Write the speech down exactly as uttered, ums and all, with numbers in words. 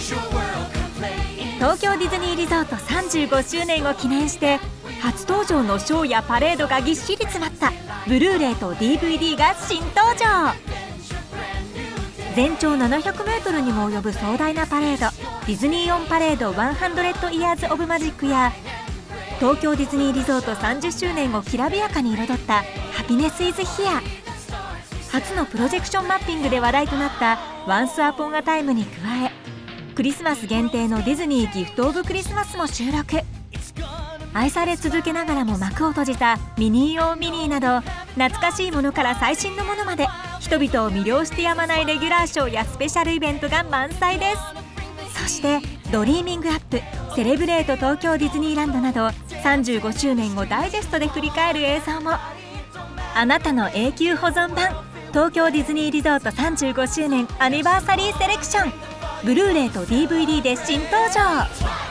東京ディズニーリゾートさんじゅうごしゅうねんを記念して初登場のショーやパレードがぎっしり詰まったブルーレイと ディーブイディー が新登場。全長ななひゃくメートルにも及ぶ壮大なパレード、ディズニー・オン・パレードひゃく Years of Magic や東京ディズニーリゾートさんじゅっしゅうねんをきらびやかに彩ったハピネス・イズ・ヒア。初のプロジェクションマッピングで話題となったワンス・アポン・ア・タイムに加え、クリスマス限定のディズニーギフト・オブ・クリスマスも収録。愛され続けながらも幕を閉じたミニー・オー・ミニーなど懐かしいものから最新のものまで人々を魅了してやまないレギュラーショーやスペシャルイベントが満載です。そしてドリーミングアップ、セレブレート東京ディズニーランドなどさんじゅうごしゅうねんをダイジェストで振り返る映像も。あなたの永久保存版東京ディズニーリゾートさんじゅうごしゅうねんアニバーサリーセレクション、ブルーレイと ディーブイディー で新登場。